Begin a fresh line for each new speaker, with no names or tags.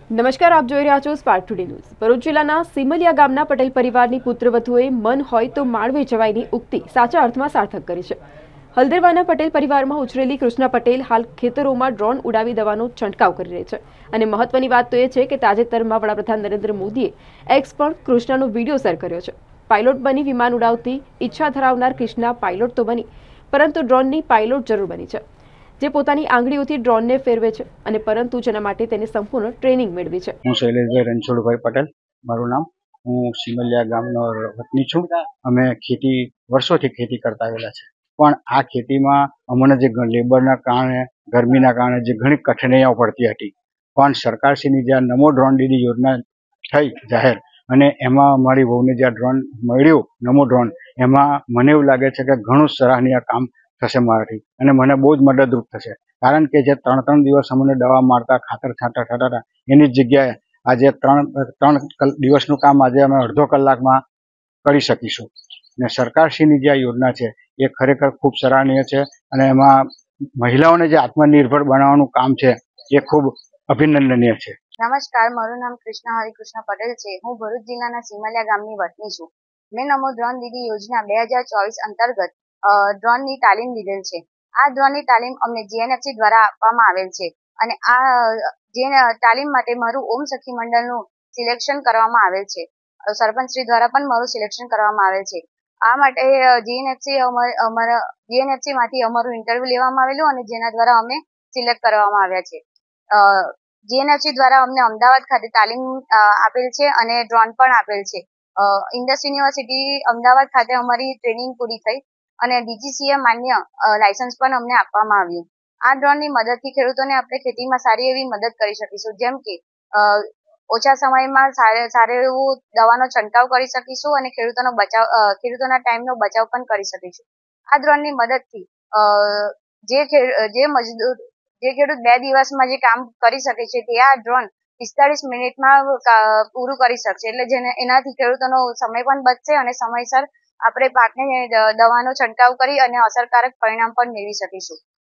નમસ્કાર, આપ જોઈ રહ્યા છો સ્પાર્ક ટુડે ન્યૂઝ। ભરૂચ જિલ્લાના સિમલિયા ગામના પટેલ પરિવારની પુત્રવધુએ મન હોય તો માળવે જવાયની ઉક્તિ સાચા અર્થમાં સાર્થક કરી છે। હલદેરવાના પટેલ પરિવારમાં ઉછરેલી કૃષ્ણા પટેલ હાલ ખેતરોમાં ડ્રોન ઉડાવી દવાનો છંટકાવ કરી રહી છે। અને મહત્વની વાત તો એ છે કે તાજેતરમાં વડાપ્રધાન નરેન્દ્ર મોદીએ એક્સ પર કૃષ્ણાનો વિડીયો શેર કર્યો છે। પાયલોટ બની વિમાન ઉડાવતી ઈચ્છા ધરાવનાર કૃષ્ણા પાયલોટ તો બની, પરંતુ ડ્રોનની પાયલોટ જરૂર બની છે, જે પોતાની આંગળીઓથી ડ્રોનને ફેરવે છે અને પરંતુ જેના માટે તેને સંપૂર્ણ ટ્રેનિંગ મેળવી છે।
હું શૈલેષભાઈ રણછોડભાઈ પટેલ મારું નામ। હું સિમલિયા ગામનો વતની છું। અમે ખેતી વર્ષોથી ખેતી કરતા આવેલા છે, પણ આ ખેતીમાં અમને જે લેબરના કારણે, ગરમીના કારણે જે ઘણી કઠિનાઈઓ પડતી હતી, પણ સરકારશ્રીની જે નમો ડ્રોન દીદી યોજના થઈ જાહેર, અને એમાં અમારી વહુને જે ડ્રોન મળ્યું નમો ડ્રોન, એમાં મને એવું લાગે છે કે ઘણું સરાહનીય કામ થશે મારાથી, અને મને બહુ જ મદદરૂપ થશે। કારણ કે જે 3 દિવસ અમને દવા મારતા, ખાતર છાંટા થતા હતા, એની જગ્યાએ આજે 3 દિવસનું કામ આજે અમે અડધો કલાકમાં કરી શકીશું। ને સરકારશ્રીની જે આ યોજના છે એ ખરેખર ખૂબ સરાહનીય છે, અને એમાં મહિલાઓને જે આત્મનિર્ભર બનાવવાનું કામ છે એ ખૂબ અભિનંદનીય છે।
નમસ્કાર, મારું નામ કૃષ્ણા હરિકૃષ્ણ પટેલ છે। હું ભરૂચ જિલ્લાના સિમલિયા ગામની વતની છું। મેં નમો ડ્રોન દીદી યોજના 2024 અંતર્ગત ડ્રોનની તાલીમ લીધેલ છે। આ ડ્રોનની તાલીમ અમને જીએનએફસી દ્વારા આપવામાં આવેલ છે, અને આ તાલીમ માટે મારું ઓમ સખી મંડળનું સિલેક્શન કરવામાં આવેલ છે। સરપંચશ્રી દ્વારા પણ મારું સિલેક્શન કરવામાં આવેલ છે। આ માટે જીએનએફસી માંથી અમારું ઇન્ટરવ્યુ લેવામાં આવેલું, અને જેના દ્વારા અમે સિલેક્ટ કરવામાં આવ્યા છે। જીએનએફસી દ્વારા અમને અમદાવાદ ખાતે તાલીમ આપેલ છે અને ડ્રોન પણ આપેલ છે। ઇન્ડસ યુનિવર્સિટી અમદાવાદ ખાતે અમારી ટ્રેનિંગ પૂરી થઈ, અને ડીજીસીએ માન્ય લાયસન્સ પણ અમને આપવામાં આવ્યું। આ ડ્રોનની મદદથી ખેડૂતોને આપણે ખેતીમાં સારી એવી મદદ કરી શકીશું, જેમ કે ઓછા સમયમાં સારું એવું દવાનો છંટકાવ કરી શકીશું, અને ખેડૂતોના ટાઈમનો બચાવ પણ કરી શકીશું। આ ડ્રોનની મદદથી જે ખેડૂત 2 દિવસમાં જે કામ કરી શકે છે, તે આ ડ્રોન 45 મિનિટમાં પૂરું કરી શકશે। એટલે એનાથી ખેડૂતોનો સમય પણ બચશે, અને સમયસર આપણે પાકને દવાનો છંટકાવ કરી અને અસરકારક પરિણામ પણ મેળવી શકીશું।